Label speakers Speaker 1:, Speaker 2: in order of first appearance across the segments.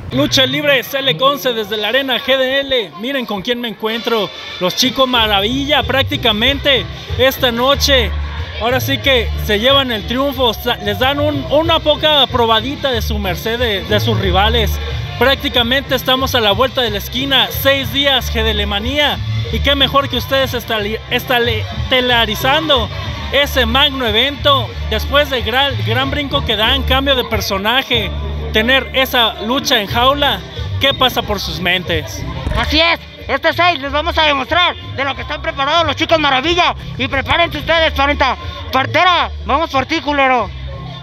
Speaker 1: Lucha Libre CL11 desde la Arena GDL. Miren con quién me encuentro. Los Chicos Maravilla prácticamente esta noche. Ahora sí que se llevan el triunfo. Les dan una poca probadita de su merced, de sus rivales. Prácticamente estamos a la vuelta de la esquina. 6 días GDL Manía. Y qué mejor que ustedes estelarizando ese magno evento. Después del gran brinco que dan, cambio de personaje, tener esa lucha en jaula, ¿qué pasa por sus mentes?
Speaker 2: Así es, este 6 les vamos a demostrar de lo que están preparados los Chicos Maravilla. Y prepárense ustedes, Pantera, vamos por ti, culero.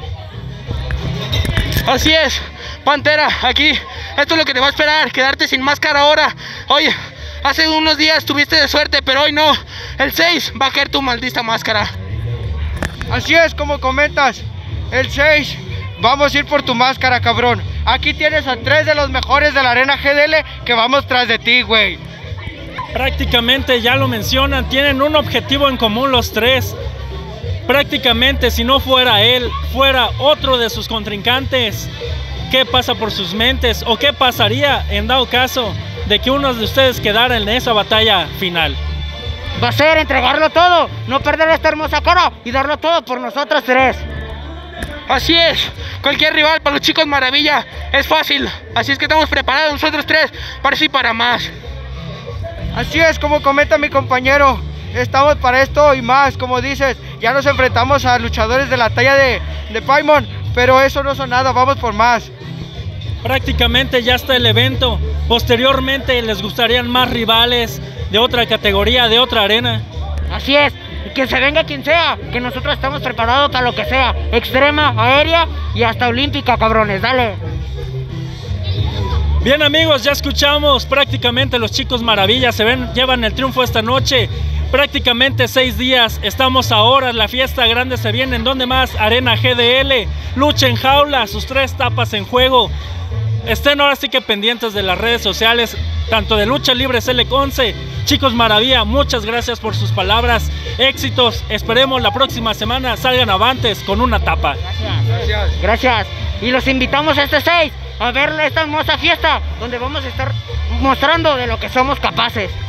Speaker 3: Así es, Pantera, aquí, esto es lo que te va a esperar, quedarte sin máscara ahora. Oye, hace unos días tuviste de suerte, pero hoy no. El 6 va a caer tu maldita máscara.
Speaker 4: Así es, como comentas, el 6, vamos a ir por tu máscara, cabrón. Aquí tienes a 3 de los mejores de la Arena GDL que vamos tras de ti, güey.
Speaker 1: Prácticamente ya lo mencionan, tienen un objetivo en común los 3. Prácticamente si no fuera él, fuera otro de sus contrincantes, ¿qué pasa por sus mentes? ¿O qué pasaría en dado caso de que uno de ustedes quedara en esa batalla final?
Speaker 2: Va a ser entregarlo todo, no perder esta hermosa cara y darlo todo por nosotros 3.
Speaker 3: Así es, cualquier rival para los Chicos Maravilla es fácil. Así es que estamos preparados nosotros 3 para eso y para más.
Speaker 4: Así es, como comenta mi compañero, estamos para esto y más. Como dices, ya nos enfrentamos a luchadores de la talla de Paimon, pero eso no son nada, vamos por más.
Speaker 1: Prácticamente ya está el evento. Posteriormente les gustarían más rivales de otra categoría, de otra arena.
Speaker 2: Así es, que se venga quien sea, que nosotros estamos preparados para lo que sea. Extrema, aérea y hasta olímpica, cabrones, dale.
Speaker 1: Bien amigos, ya escuchamos, prácticamente los Chicos Maravilla llevan el triunfo esta noche. Prácticamente 6 días, estamos ahora, la fiesta grande se viene. ¿En dónde más? Arena GDL, lucha en jaula, sus 3 tapas en juego. Estén ahora sí que pendientes de las redes sociales, tanto de Lucha Libre CL11. Chicos Maravilla, muchas gracias por sus palabras, éxitos, esperemos la próxima semana salgan avantes con una tapa.
Speaker 2: Gracias. Y los invitamos a este 6 a ver esta hermosa fiesta donde vamos a estar mostrando de lo que somos capaces.